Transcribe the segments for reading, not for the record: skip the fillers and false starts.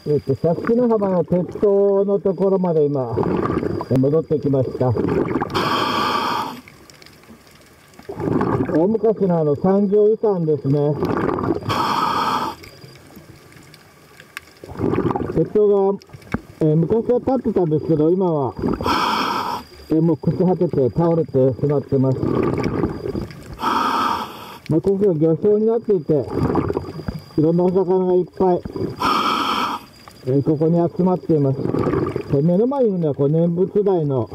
佐敷の浜の鉄塔のところまで今、戻ってきました。大昔の産業遺産ですね。鉄塔が、昔は立ってたんですけど、今は、もう朽ち果てて倒れてしまってます。ここが漁礁になっていて、いろんなお魚がいっぱい、ここに集まっています。目の前にいるのは念仏台の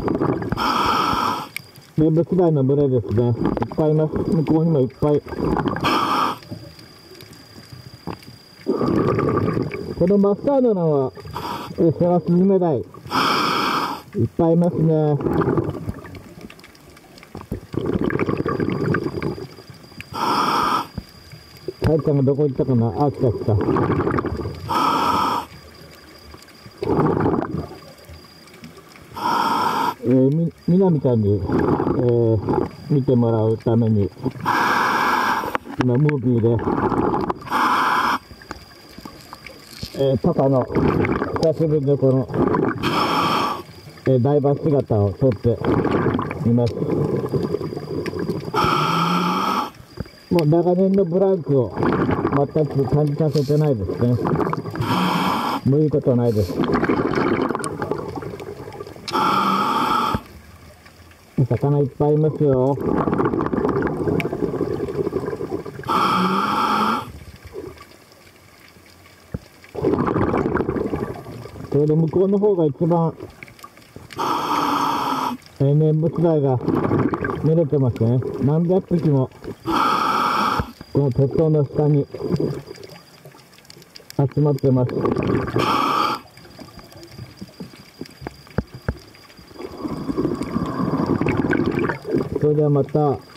群れですね。いっぱいいます。向こうにもいっぱい。この真っ青なのは、セラスズメダイ。いっぱいいますね。タイちゃんがどこ行ったかな。あ、来た来た。みなみちゃんに、見てもらうために、今、ムービーで、パパの久しぶりのこの、ダイバー姿を撮っています。もう長年のブランクを全く感じさせてないですね。もういいことないです。魚いっぱいいますよ。ちょうど向こうの方が一番、念仏台が見れてますね。何百匹もこの鉄塔の下に集まってます。それではまた。